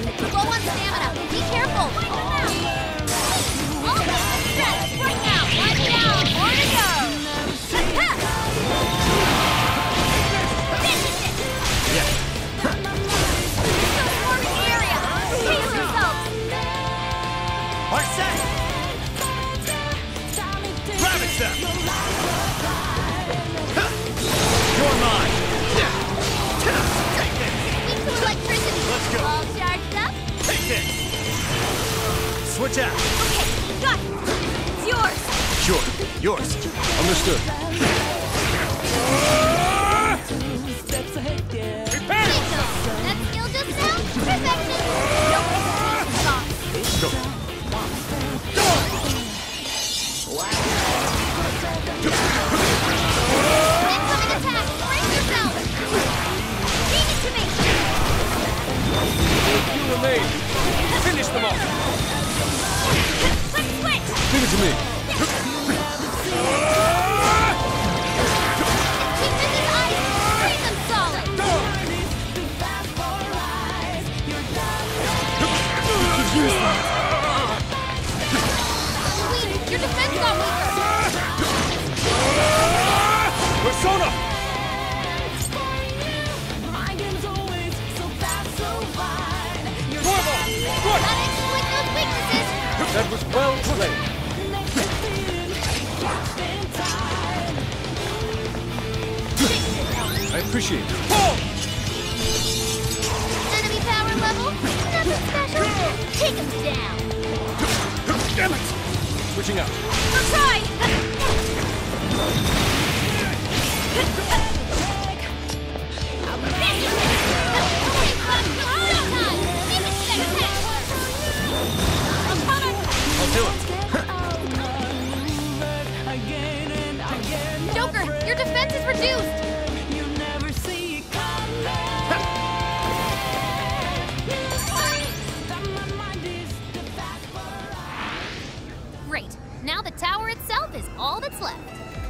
You're low on stamina. Be careful. All the stress right now. One down. More to go. Finish it. Yeah. So swarming the area. Pace yourselves. Are set. Ravage them. You're mine. Weak to electricity. Let's go. All charged up. Take this. Switch out. Okay, got it. It's yours. Sure. Yours. Understood. Prepare yourself. That skill just now? Perfection. Nope. Stop. Go. Incoming attack. Brace yourself. Leave it to me. You remain. Finish them off. Let's switch. Give it to me. Keep this in ice. Freeze them solid. Weak. Your defense got weaker. Persona! Normal! Good! Gotta exploit those weaknesses. That was well played. I appreciate it. Pull! Enemy power level? Nothing special. Take him down. Damn it! Switching out. We'll try. I'll do it. Joker, your defense is reduced. Great. Now the tower itself is all that's left.